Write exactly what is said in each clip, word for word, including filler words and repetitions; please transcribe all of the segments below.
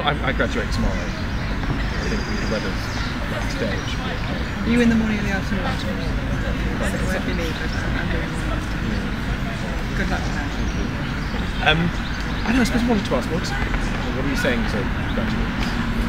I, I graduate tomorrow. I think the weather's like today, it should be okay. Are you in the morning or the afternoon? So it won't be me, but I'm doing morning. Good luck to that. Um, I know, I suppose I wanted to ask, what, what are you saying to graduates?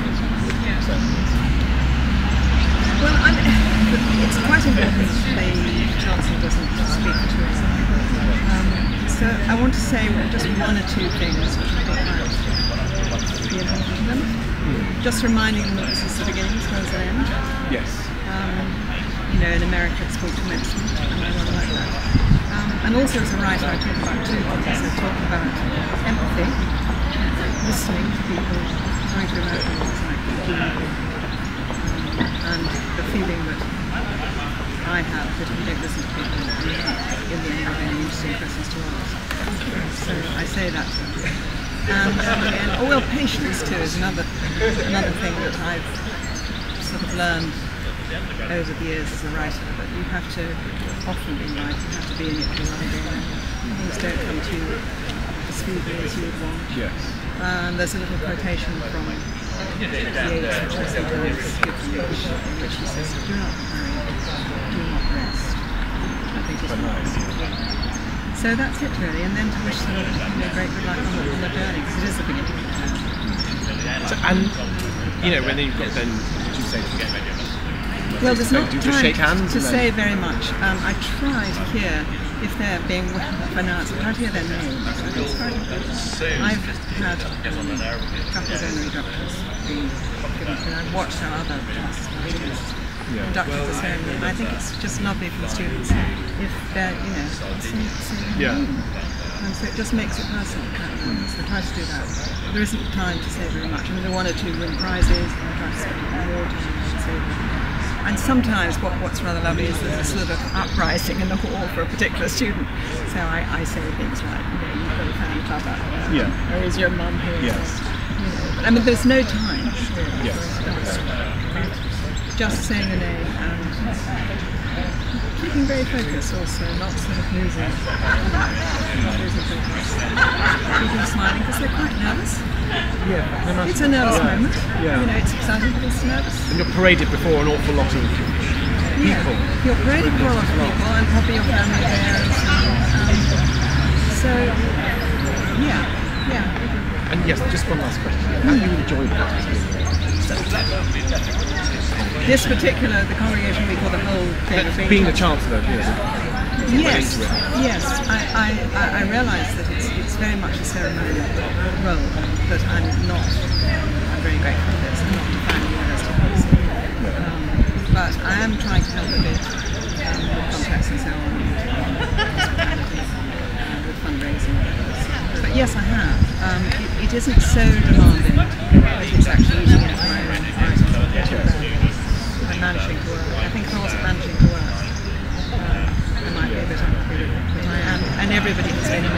Well, I'm, it's quite important that the Chancellor doesn't speak to us. Um, so I want to say just one or two things which I think might be important to them. Mm. Just reminding them that this is the beginning as well as the end. Yes. Um, you know, in America it's called commencement, and I really like that. Um, and also as a writer I talk about two things. I talk about empathy, listening to people, trying to imagine what it's like to do people. And the feeling that I have that if you don't listen to people, you're not in the end of any interesting questions to ask. So I say that to them. And, and oh well, patience too is another another thing that I've sort of learned over the years as a writer, that you have to often be right, you have to be in it for a long game. Things don't come to you as speedily as you would want. Yes. And there's a little quotation from the E U, which I sometimes give from which, in which he says, do not hurry, do not rest. I think it's nice. So that's it really, and then to wish them you know, great good luck on the, on the journey, because it is the beginning of the journey. So, and, you know, when you've got then, did you say to well, there's not do time shake hands to say very much. Um, I try to hear if they're being pronounced, I try to hear their names. I think it's very important. I've had um, a couple of honorary doctors being given, and I've watched how other leaders yeah. conducted the ceremony, and I think it's just lovely for the students if they're, you know, saying the yeah. name. And so it just makes it personal. So I try to do that. There isn't time to say very much. I mean, there are one or two win prizes, and I try to spend more time to say them. And sometimes what, what's rather lovely is there's a sort of uprising in the hall for a particular student. So I, I say things like, you know, you've got a fan club out there. Yeah. Or is your mum here? Yes. You know, I mean, there's no time. Really, yes. Just saying the name and keeping very focused also, not sort of losing, not losing focus. Keeping smiling because they're quite nervous. Yeah, it's a nervous yeah. moment. Yeah. You know, it's exciting, but it's nervous. And you're paraded before an awful lot of people. Yeah, you're paraded before a lot of people, and probably your family there. And so, um, so, yeah, yeah. And yes, just one last question. How do you enjoy that? This particular, the congregation week or the whole thing of being, being the Chancellor, yes. Yes, yes. I, I, I realise that it's, it's very much a ceremonial role, but I'm not, I'm very grateful for this. I'm not defining university policy. Um, but I am trying to help a bit um, with contracts and so on, with hospitality, uh, with fundraising. But yes, I have. Um, it, it isn't so demanding, but it's actually using it for my own writing. I'm managing to work. I think if I wasn't managing to work, uh, I might be a bit unhappy with it. But I am, and everybody has been